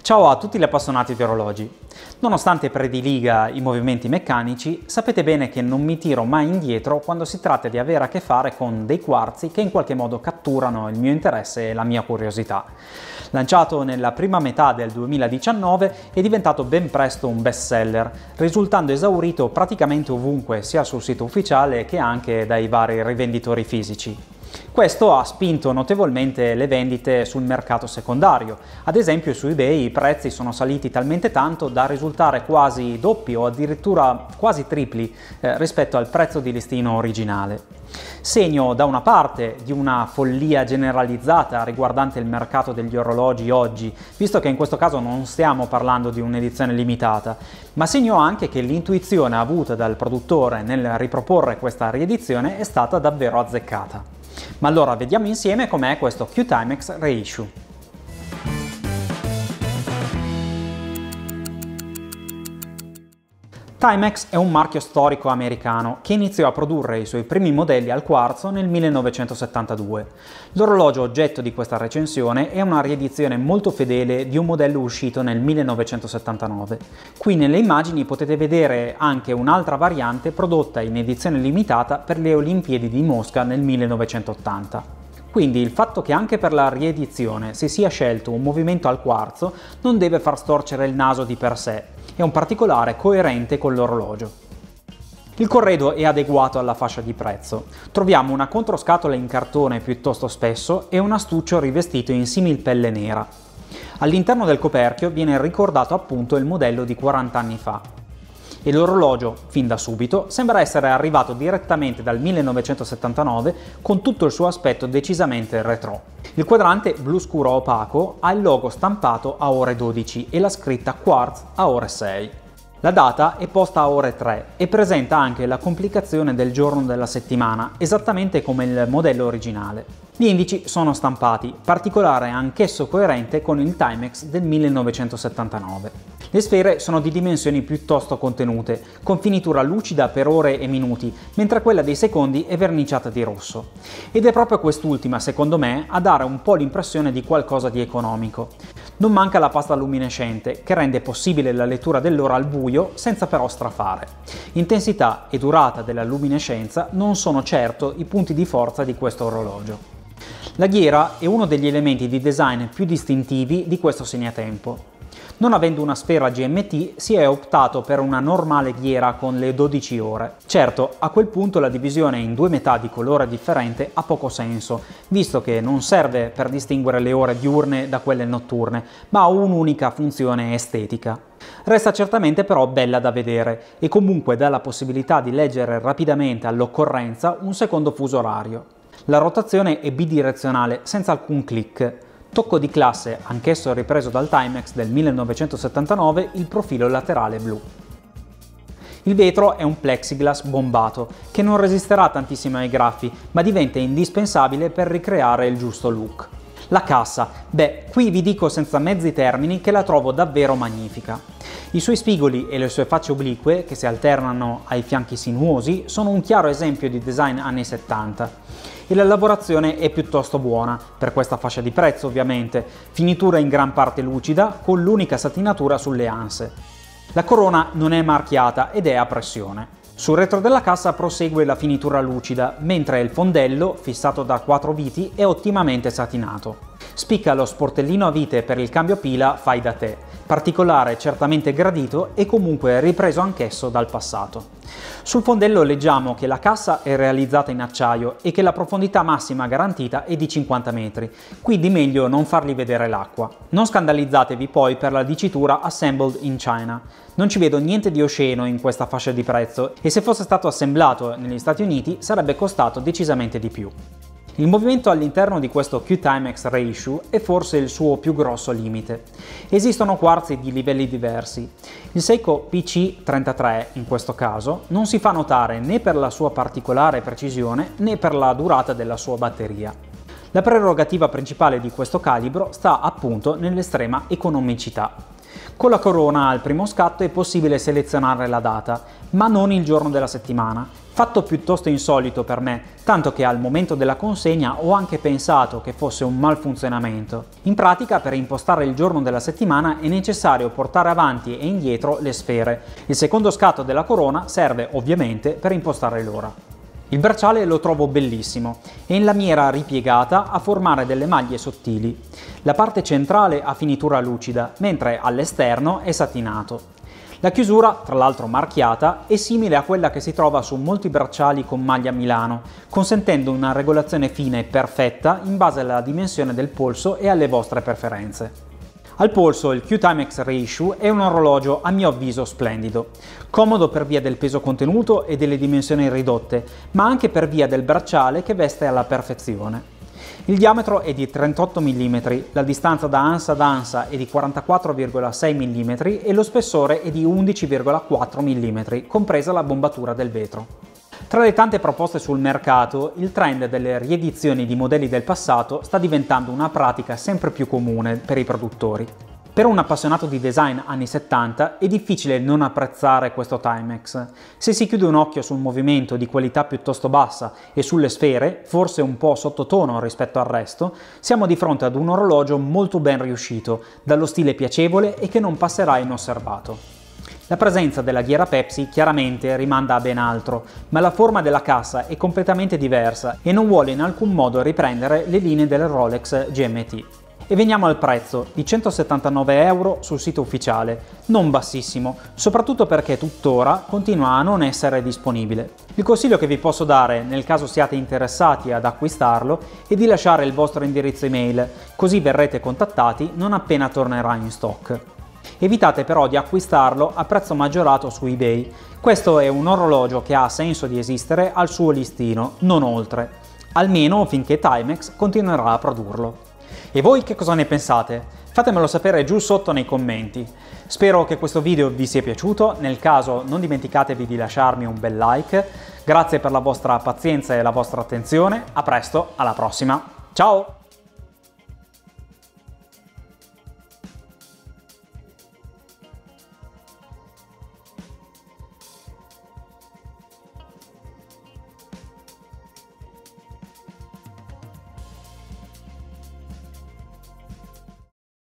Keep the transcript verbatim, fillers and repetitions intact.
Ciao a tutti gli appassionati di orologi. Nonostante prediliga i movimenti meccanici, sapete bene che non mi tiro mai indietro quando si tratta di avere a che fare con dei quarzi che in qualche modo catturano il mio interesse e la mia curiosità. Lanciato nella prima metà del duemiladiciannove, è diventato ben presto un best seller, risultando esaurito praticamente ovunque, sia sul sito ufficiale che anche dai vari rivenditori fisici. Questo ha spinto notevolmente le vendite sul mercato secondario. Ad esempio su eBay i prezzi sono saliti talmente tanto da risultare quasi doppi o addirittura quasi tripli eh, rispetto al prezzo di listino originale. Segno da una parte di una follia generalizzata riguardante il mercato degli orologi oggi, visto che in questo caso non stiamo parlando di un'edizione limitata, ma segno anche che l'intuizione avuta dal produttore nel riproporre questa riedizione è stata davvero azzeccata. Ma allora vediamo insieme com'è questo Q-Timex Reissue. Timex è un marchio storico americano che iniziò a produrre i suoi primi modelli al quarzo nel millenovecentosettantadue. L'orologio oggetto di questa recensione è una riedizione molto fedele di un modello uscito nel millenovecentosettantanove. Qui nelle immagini potete vedere anche un'altra variante prodotta in edizione limitata per le Olimpiadi di Mosca nel millenovecentottanta. Quindi il fatto che anche per la riedizione si sia scelto un movimento al quarzo non deve far storcere il naso di per sé, è un particolare coerente con l'orologio. Il corredo è adeguato alla fascia di prezzo. Troviamo una controscatola in cartone piuttosto spesso e un astuccio rivestito in similpelle nera. All'interno del coperchio viene ricordato appunto il modello di quaranta anni fa. E l'orologio, fin da subito, sembra essere arrivato direttamente dal millenovecentosettantanove con tutto il suo aspetto decisamente retro. Il quadrante blu scuro opaco ha il logo stampato a ore dodici e la scritta Quartz a ore sei. La data è posta a ore tre e presenta anche la complicazione del giorno della settimana, esattamente come il modello originale. Gli indici sono stampati, particolare anch'esso coerente con il Timex del millenovecentosettantanove. Le sfere sono di dimensioni piuttosto contenute, con finitura lucida per ore e minuti, mentre quella dei secondi è verniciata di rosso. Ed è proprio quest'ultima, secondo me, a dare un po' l'impressione di qualcosa di economico. Non manca la pasta luminescente, che rende possibile la lettura dell'ora al buio senza però strafare. Intensità e durata della luminescenza non sono certo i punti di forza di questo orologio. La ghiera è uno degli elementi di design più distintivi di questo segnatempo. Non avendo una sfera G M T si è optato per una normale ghiera con le dodici ore. Certo, a quel punto la divisione in due metà di colore differente ha poco senso, visto che non serve per distinguere le ore diurne da quelle notturne, ma ha un'unica funzione estetica. Resta certamente però bella da vedere e comunque dà la possibilità di leggere rapidamente all'occorrenza un secondo fuso orario. La rotazione è bidirezionale senza alcun click. Tocco di classe, anch'esso ripreso dal Timex del millenovecentosettantanove, il profilo laterale blu. Il vetro è un plexiglass bombato, che non resisterà tantissimo ai graffi, ma diventa indispensabile per ricreare il giusto look. La cassa, beh, qui vi dico senza mezzi termini che la trovo davvero magnifica. I suoi spigoli e le sue facce oblique, che si alternano ai fianchi sinuosi, sono un chiaro esempio di design anni settanta. E la lavorazione è piuttosto buona, per questa fascia di prezzo ovviamente, finitura in gran parte lucida con l'unica satinatura sulle anse. La corona non è marchiata ed è a pressione. Sul retro della cassa prosegue la finitura lucida, mentre il fondello, fissato da quattro viti, è ottimamente satinato. Spicca lo sportellino a vite per il cambio pila fai da te, particolare certamente gradito e comunque ripreso anch'esso dal passato. Sul fondello leggiamo che la cassa è realizzata in acciaio e che la profondità massima garantita è di cinquanta metri, quindi meglio non fargli vedere l'acqua. Non scandalizzatevi poi per la dicitura Assembled in China. Non ci vedo niente di osceno in questa fascia di prezzo e se fosse stato assemblato negli Stati Uniti sarebbe costato decisamente di più. Il movimento all'interno di questo Q-Timex Reissue è forse il suo più grosso limite. Esistono quarzi di livelli diversi. Il Seiko P C trentatré, in questo caso, non si fa notare né per la sua particolare precisione né per la durata della sua batteria. La prerogativa principale di questo calibro sta appunto nell'estrema economicità. Con la corona al primo scatto è possibile selezionare la data, ma non il giorno della settimana, Fatto piuttosto insolito per me, tanto che al momento della consegna ho anche pensato che fosse un malfunzionamento. In pratica, per impostare il giorno della settimana è necessario portare avanti e indietro le sfere. Il secondo scatto della corona serve ovviamente per impostare l'ora. Il bracciale lo trovo bellissimo, è in lamiera ripiegata a formare delle maglie sottili. La parte centrale ha finitura lucida, mentre all'esterno è satinato. La chiusura, tra l'altro marchiata, è simile a quella che si trova su molti bracciali con maglia Milano, consentendo una regolazione fine e perfetta in base alla dimensione del polso e alle vostre preferenze. Al polso il Q-Timex Reissue è un orologio a mio avviso splendido, comodo per via del peso contenuto e delle dimensioni ridotte, ma anche per via del bracciale che veste alla perfezione. Il diametro è di trentotto millimetri, la distanza da ansa ad ansa è di quarantaquattro virgola sei millimetri e lo spessore è di undici virgola quattro millimetri, compresa la bombatura del vetro. Tra le tante proposte sul mercato, il trend delle riedizioni di modelli del passato sta diventando una pratica sempre più comune per i produttori. Per un appassionato di design anni settanta è difficile non apprezzare questo Timex. Se si chiude un occhio sul movimento di qualità piuttosto bassa e sulle sfere, forse un po' sottotono rispetto al resto, siamo di fronte ad un orologio molto ben riuscito, dallo stile piacevole e che non passerà inosservato. La presenza della ghiera Pepsi chiaramente rimanda a ben altro, ma la forma della cassa è completamente diversa e non vuole in alcun modo riprendere le linee del Rolex G M T. E veniamo al prezzo, di centosettantanove euro sul sito ufficiale, non bassissimo, soprattutto perché tuttora continua a non essere disponibile. Il consiglio che vi posso dare, nel caso siate interessati ad acquistarlo, è di lasciare il vostro indirizzo email, così verrete contattati non appena tornerà in stock. Evitate però di acquistarlo a prezzo maggiorato su eBay. Questo è un orologio che ha senso di esistere al suo listino, non oltre, almeno finché Timex continuerà a produrlo. E voi che cosa ne pensate? Fatemelo sapere giù sotto nei commenti. Spero che questo video vi sia piaciuto, nel caso non dimenticatevi di lasciarmi un bel like. Grazie per la vostra pazienza e la vostra attenzione, a presto, alla prossima, ciao!